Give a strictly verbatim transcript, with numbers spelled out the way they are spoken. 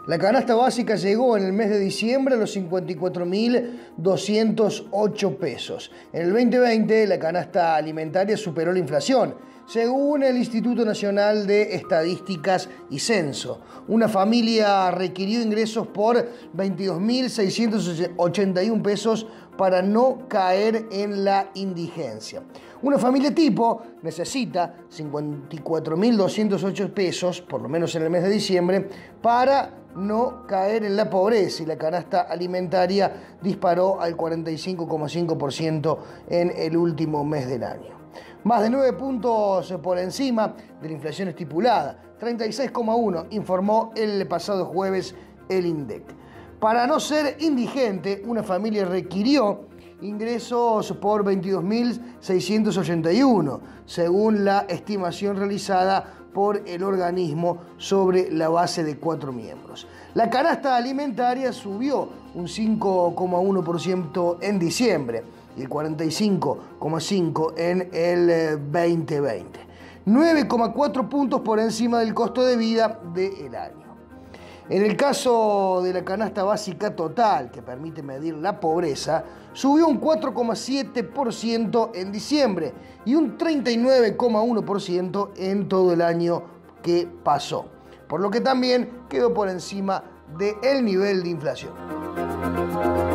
La canasta básica llegó en el mes de diciembre a los cincuenta y cuatro mil doscientos ocho pesos. En el veinte veinte la canasta alimentaria superó la inflación, según el Instituto Nacional de Estadísticas y Censo. Una familia requirió ingresos por veintidós mil seiscientos ochenta y un pesos para no caer en la indigencia. Una familia tipo necesita cincuenta y cuatro mil doscientos ocho pesos, por lo menos en el mes de diciembre, para no caer en la pobreza, y la canasta alimentaria disparó al cuarenta y cinco coma cinco por ciento en el último mes del año. Más de nueve puntos por encima de la inflación estipulada, treinta y seis coma uno, informó el pasado jueves el INDEC. Para no ser indigente, una familia requirió ingresos por veintidós mil seiscientos ochenta y uno, según la estimación realizada por el organismo sobre la base de cuatro miembros. La canasta alimentaria subió un cinco coma uno por ciento en diciembre y el cuarenta y cinco coma cinco por ciento en el veinte veinte, nueve coma cuatro puntos por encima del costo de vida del año. En el caso de la canasta básica total, que permite medir la pobreza, subió un cuatro coma siete por ciento en diciembre y un treinta y nueve coma uno por ciento en todo el año que pasó, por lo que también quedó por encima del nivel de inflación.